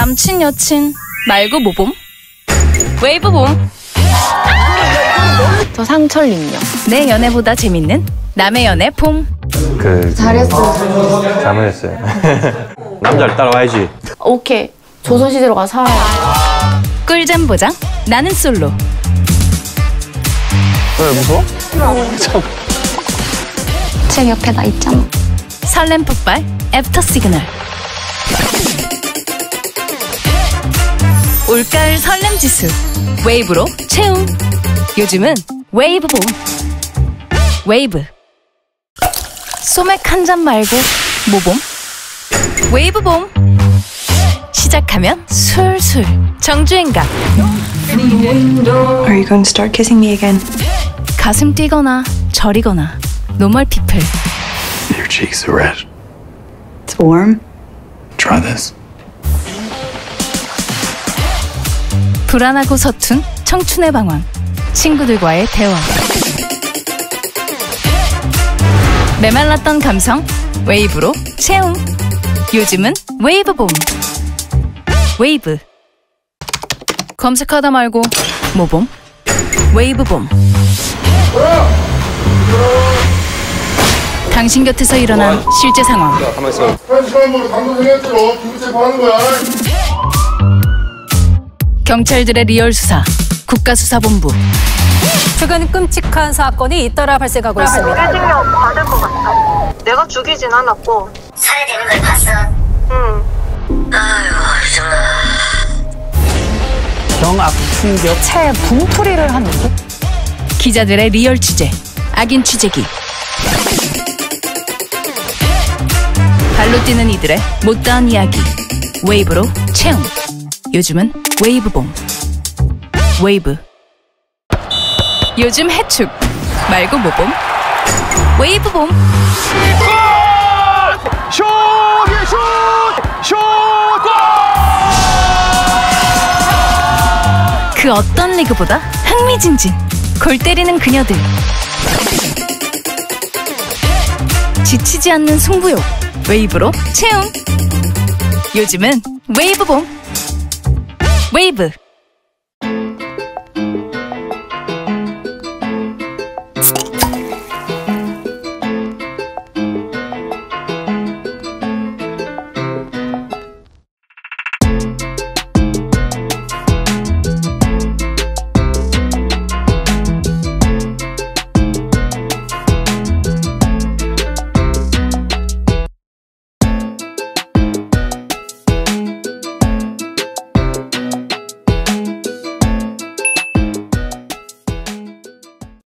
남친 여친 말고 뭐봄? 웨이브봄. 저 상철님요. 내 연애보다 재밌는 남의 연애 봄. 잘했어요. 잘못했어요. 남자를 따라와야지. 오케이. 조선시대로 가서 살아요. 꿀잠 보장 나는 솔로. 왜 무서워? 제 옆에 나 있잖아. 설렘 폭발 애프터 시그널. 올가을 설렘 지수 웨이브로 채움. 요즘은 웨이브 봄. 웨이브. 소맥 한 잔 말고 뭐봄? 웨이브 봄. 시작하면 술술 정주행각. Are you going to start kissing me again? 가슴 뛰거나 저리거나 노멀 피플. Your cheeks are red. It's warm. Try this. 불안하고 서툰 청춘의 방황. 친구들과의 대화. 메말랐던 감성 웨이브로 채움. 요즘은 웨이브 봄. 웨이브. 검색하다 말고 뭐봄? 웨이브 봄. 당신 곁에서 일어난 실제 상황. 경찰들의 리얼 수사. 국가수사본부. 최근 끔찍한 사건이 잇따라 발생하고 있습니다. 무기징역 받을 것 같아. 내가 죽이진 않았고. 살해되는 걸 봤어? 응. 아이고 정말. 경악, 충격, 차에 분풀이를 하는 거? 기자들의 리얼 취재. 악인 취재기. 발로 뛰는 이들의 못다한 이야기. 웨이브로 채움. 요즘은 웨이브 봄. 웨이브. 요즘 해축 말고 뭐봄? 웨이브 봄. 그 어떤 리그보다 흥미진진. 골 때리는 그녀들. 지치지 않는 승부욕. 웨이브로 채움. 요즘은 웨이브 봄. 웨이브.